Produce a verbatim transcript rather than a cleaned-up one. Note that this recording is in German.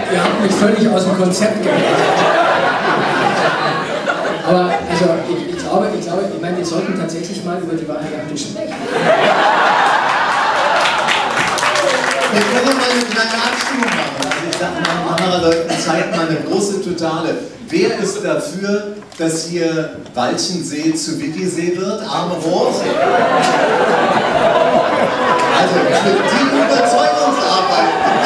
ihr habt mich völlig aus dem Konzept gebracht. Aber also, ich, ich, glaube, ich glaube, ich meine, wir sollten tatsächlich mal über die Variante sprechen. Wir können doch mal eine kleine Abstimmung machen. Also ich sage mal, andere Leute zeigen mal eine große Totale. Wer ist dafür, dass hier Walchensee zu Wittisee wird? Arme hoch. Also für die Überzeugungsarbeit.